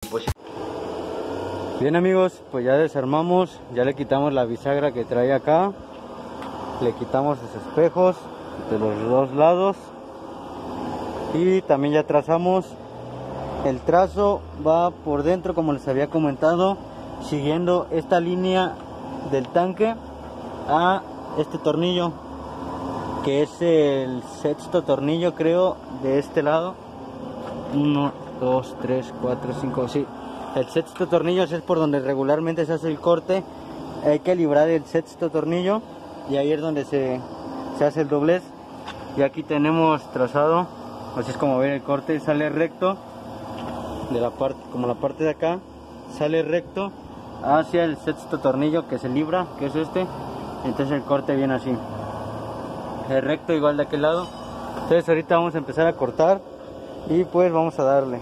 Bien amigos, pues ya desarmamos, ya le quitamos la bisagra que trae acá, le quitamos los espejos de los dos lados y también ya trazamos. El trazo va por dentro, como les había comentado, siguiendo esta línea del tanque a este tornillo, que es el sexto tornillo, creo, de este lado. 1, 2, 3, 4, 5, sí. El sexto tornillo es por donde regularmente se hace el corte. Hay que librar el sexto tornillo y ahí es donde se hace el doblez. Y aquí tenemos trazado, así es como ven el corte, sale recto de la parte, como la parte de acá, sale recto hacia el sexto tornillo que se libra, que es este. Entonces el corte viene así, es recto igual de aquel lado. Entonces ahorita vamos a empezar a cortar y pues vamos a darle.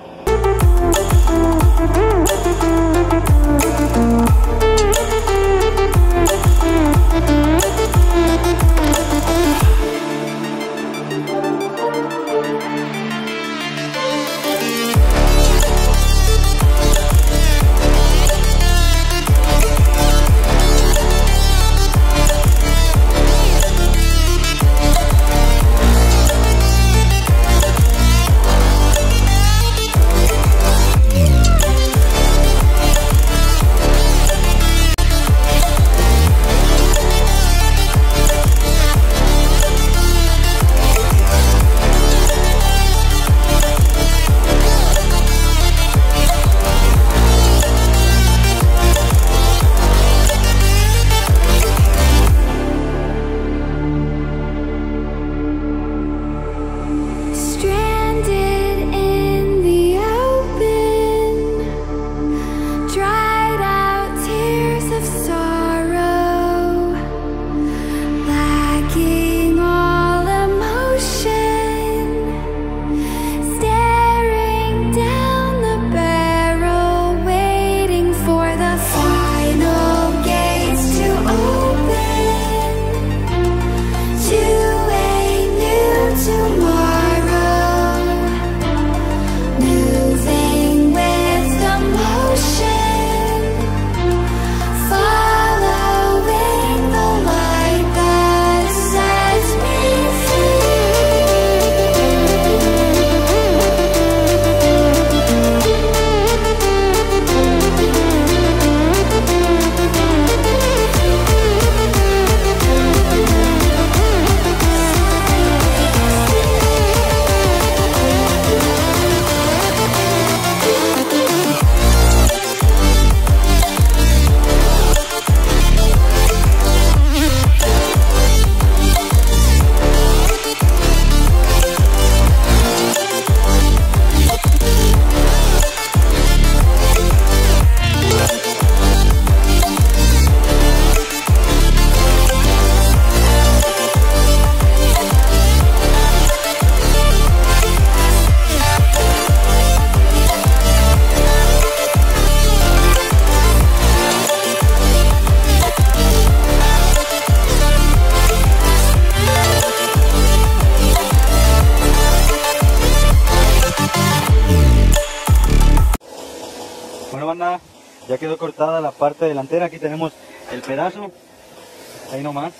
Banda, ya quedó cortada la parte delantera. Aquí tenemos el pedazo, ahí nomás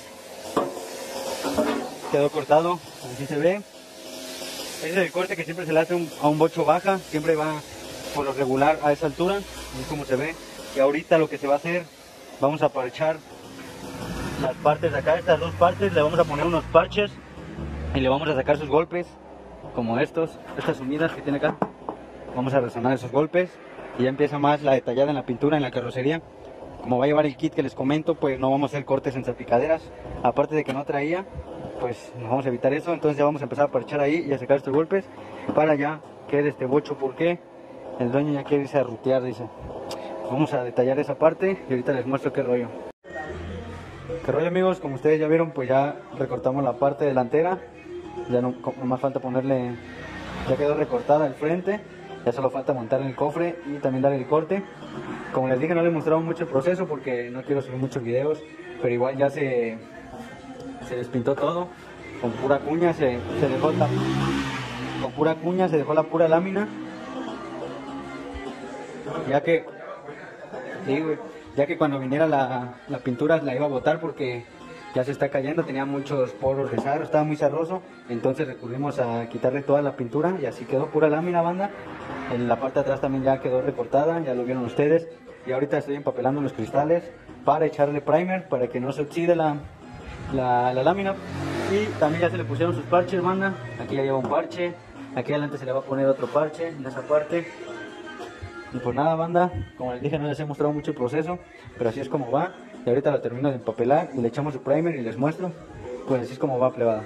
quedó cortado, así se ve. Ese es el corte que siempre se le hace a un bocho baja, siempre va por lo regular a esa altura, es como se ve. Y ahorita lo que se va a hacer, vamos a parchar las partes de acá, estas dos partes, le vamos a poner unos parches y le vamos a sacar sus golpes, como estas sumidas que tiene acá. Vamos a resonar esos golpes y ya empieza más la detallada en la pintura, en la carrocería. Como va a llevar el kit que les comento, pues no vamos a hacer cortes en salpicaderas, aparte de que no traía, pues nos vamos a evitar eso. Entonces ya vamos a empezar a parchar ahí y a sacar estos golpes para ya quede este bocho, porque el dueño ya quiere irse a rutear, dice. Vamos a detallar esa parte y ahorita les muestro qué rollo. Qué rollo, amigos, como ustedes ya vieron, pues ya recortamos la parte delantera. Ya no más falta ponerle, ya quedó recortada el frente. Ya solo falta montar el cofre y también dar el corte. Como les dije, no les mostramos mucho el proceso porque no quiero subir muchos videos, pero igual ya se despintó todo. Con pura cuña se dejó la pura lámina. ya que, sí, güey, ya que cuando viniera la pintura la iba a botar porque ya se está cayendo, tenía muchos poros de sarro, estaba muy sarroso, entonces recurrimos a quitarle toda la pintura y así quedó pura lámina, banda. En la parte de atrás también ya quedó recortada, ya lo vieron ustedes, y ahorita estoy empapelando los cristales para echarle primer para que no se oxide la lámina. Y también ya se le pusieron sus parches, banda. Aquí ya lleva un parche, aquí adelante se le va a poner otro parche en esa parte. Y pues nada, banda, como les dije, no les he mostrado mucho el proceso, pero así es como va. Y ahorita lo termino de empapelar y le echamos su primer y les muestro. Pues así es como va, plebada.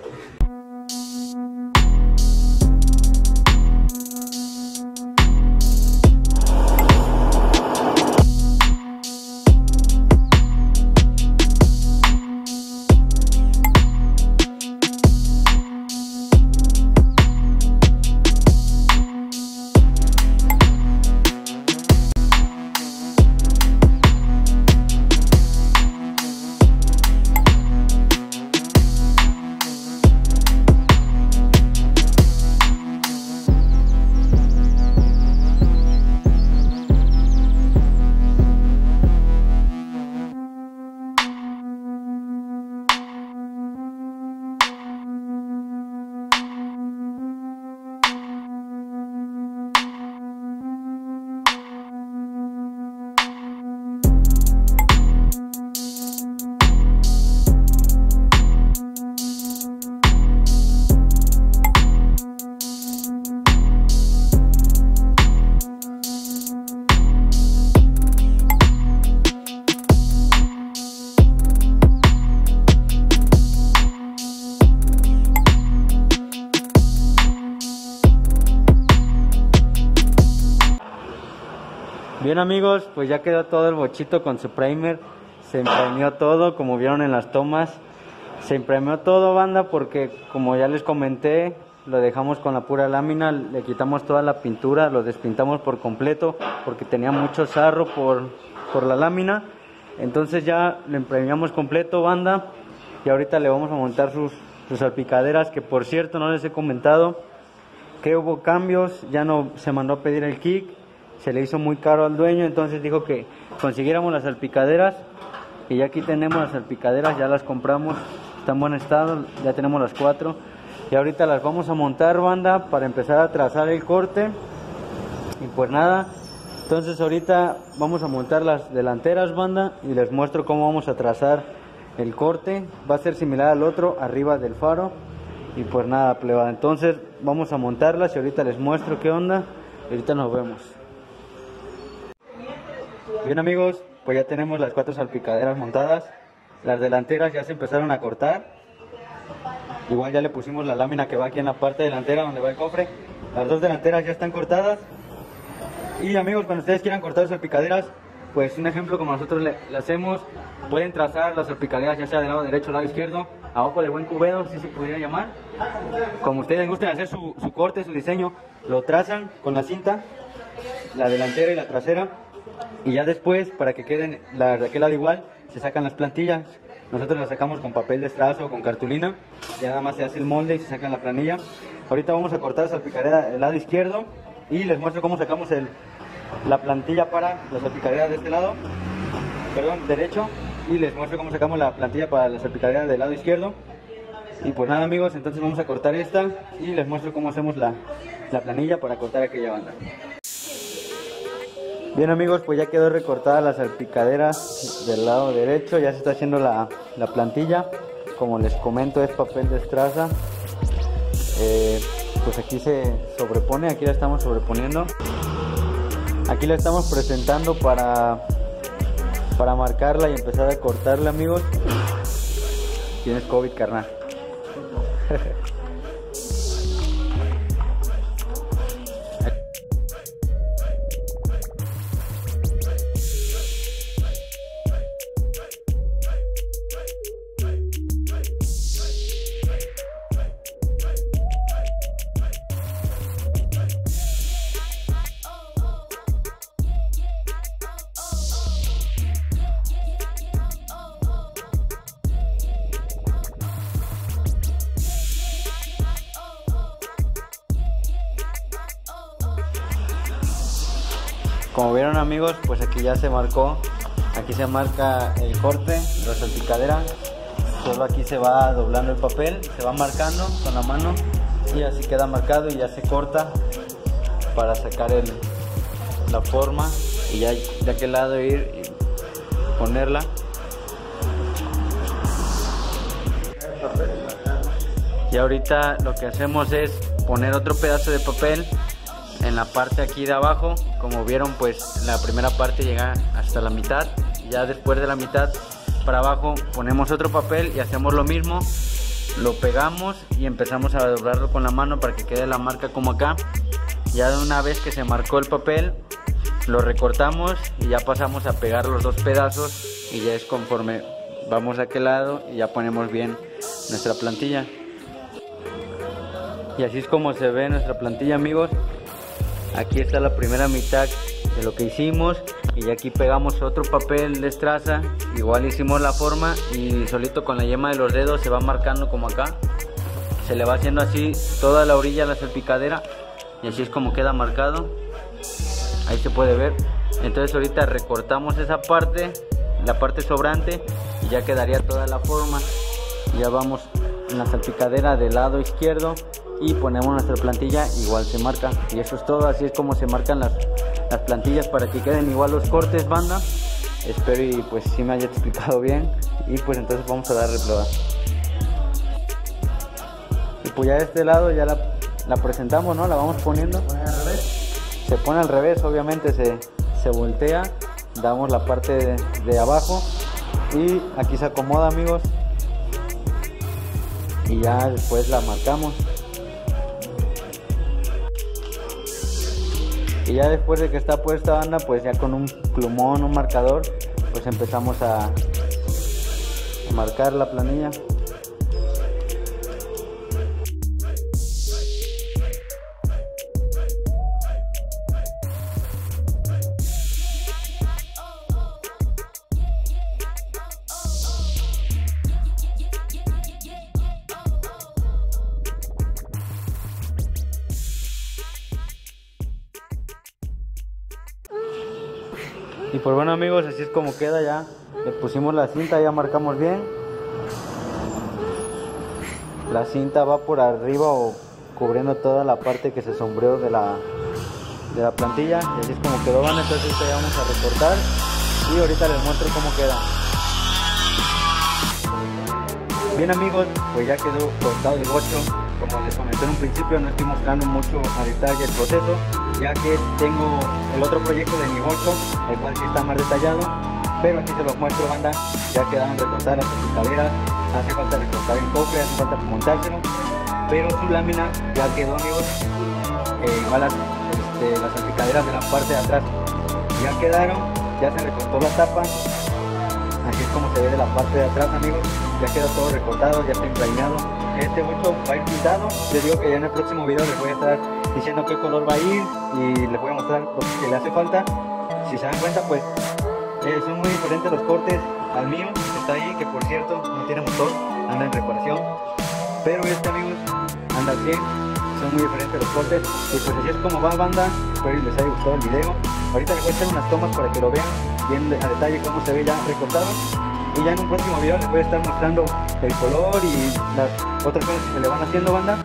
Bien amigos, pues ya quedó todo el bochito con su primer, se imprimió todo como vieron en las tomas, se imprimió todo, banda, porque como ya les comenté, lo dejamos con la pura lámina, le quitamos toda la pintura, lo despintamos por completo porque tenía mucho sarro por la lámina, entonces ya lo imprimimos completo, banda, y ahorita le vamos a montar sus salpicaderas, que por cierto no les he comentado que hubo cambios, ya no se mandó a pedir el kick, se le hizo muy caro al dueño, entonces dijo que consiguiéramos las salpicaderas y ya aquí tenemos las salpicaderas, ya las compramos, están en buen estado, ya tenemos las 4 y ahorita las vamos a montar, banda, para empezar a trazar el corte. Y pues nada, entonces ahorita vamos a montar las delanteras, banda, y les muestro cómo vamos a trazar el corte. Va a ser similar al otro, arriba del faro. Y pues nada, plebada, entonces vamos a montarlas y ahorita les muestro qué onda y ahorita nos vemos. Bien amigos, pues ya tenemos las 4 salpicaderas montadas. Las delanteras ya se empezaron a cortar. Igual ya le pusimos la lámina que va aquí en la parte delantera donde va el cofre. Las 2 delanteras ya están cortadas. Y amigos, cuando ustedes quieran cortar salpicaderas, pues un ejemplo como nosotros le hacemos, pueden trazar las salpicaderas ya sea del lado derecho o lado izquierdo, abajo del buen cubero, si se pudiera llamar. Como ustedes gusten hacer su corte, su diseño, lo trazan con la cinta, la delantera y la trasera. Y ya después, para que queden de aquel lado igual, se sacan las plantillas. Nosotros las sacamos con papel de estrazo o con cartulina. Ya nada más se hace el molde y se saca la planilla. Ahorita vamos a cortar salpicadera del lado izquierdo y les muestro cómo sacamos la plantilla para la salpicadera de este lado, perdón, derecho, y les muestro cómo sacamos la plantilla para la salpicadera del lado izquierdo. Y pues nada amigos, entonces vamos a cortar esta y les muestro cómo hacemos la planilla para cortar aquella banda. Bien amigos, pues ya quedó recortada la salpicadera del lado derecho, ya se está haciendo la plantilla. Como les comento, es papel de estraza. Pues aquí se sobrepone, aquí la estamos sobreponiendo. Aquí la estamos presentando para marcarla y empezar a cortarla, amigos. Tienes COVID, carnal. como vieron amigos, pues aquí ya se marcó. Aquí se marca el corte, la salpicadera. Solo aquí se va doblando el papel, se va marcando con la mano y así queda marcado y ya se corta para sacar la forma y ya de aquel lado ir y ponerla. Y ahorita lo que hacemos es poner otro pedazo de papel en la parte aquí de abajo. Como vieron, pues la primera parte llega hasta la mitad, ya después de la mitad para abajo ponemos otro papel y hacemos lo mismo, lo pegamos y empezamos a doblarlo con la mano para que quede la marca como acá. Ya de una vez que se marcó el papel, lo recortamos y ya pasamos a pegar los dos pedazos y ya es conforme vamos a aquel lado y ya ponemos bien nuestra plantilla. Y así es como se ve nuestra plantilla, amigos. Aquí está la primera mitad de lo que hicimos y aquí pegamos otro papel de estraza, igual hicimos la forma y solito con la yema de los dedos se va marcando como acá, se le va haciendo así toda la orilla a la salpicadera y así es como queda marcado, ahí se puede ver. Entonces ahorita recortamos esa parte, la parte sobrante, y ya quedaría toda la forma. Ya vamos en la salpicadera del lado izquierdo y ponemos nuestra plantilla, igual se marca y eso es todo. Así es como se marcan las plantillas para que queden igual los cortes, banda. Espero y pues sí me haya explicado bien y pues entonces vamos a darle prueba. Y pues ya de este lado ya la presentamos, ¿no? La vamos poniendo. Se pone al revés, obviamente se voltea, damos la parte de abajo y aquí se acomoda, amigos, y ya después la marcamos. Y ya después de que está puesta, banda, pues ya con un plumón, un marcador, pues empezamos a marcar la planilla. Y pues bueno, amigos, así es como queda. Ya le pusimos la cinta, ya marcamos bien. La cinta va por arriba o cubriendo toda la parte que se sombreó de la plantilla. Y así es como quedó, van. Entonces ya vamos a recortar y ahorita les muestro cómo queda. Bien, amigos, pues ya quedó cortado el bocho. Como les comenté en un principio, no estoy mostrando mucho a detalle el proceso, ya que tengo el otro proyecto de mi bocho, el cual sí está más detallado, pero aquí se los muestro, banda. Ya quedaron recortadas las salpicaderas, hace falta recortar el cofre, hace falta montárselo, pero su lámina ya quedó, amigos. Igual las salpicaderas de la parte de atrás ya quedaron, ya se recortó la tapa. Así es como se ve de la parte de atrás, amigos. Ya quedó todo recortado, ya está impregnado. Este bocho va a ir pintado. Les digo que ya en el próximo video les voy a estar diciendo qué color va a ir y les voy a mostrar lo que le hace falta. Si se dan cuenta, pues son muy diferentes los cortes al mío, que está ahí, que por cierto no tiene motor, anda en reparación. Pero este, amigos, anda al 100. Son muy diferentes los cortes. Y pues así es como va, banda. Espero que les haya gustado el video. Ahorita les voy a hacer unas tomas para que lo vean bien a detalle cómo se ve ya recortado. Y ya en un próximo video les voy a estar mostrando el color y las otras cosas que se le van haciendo, banda.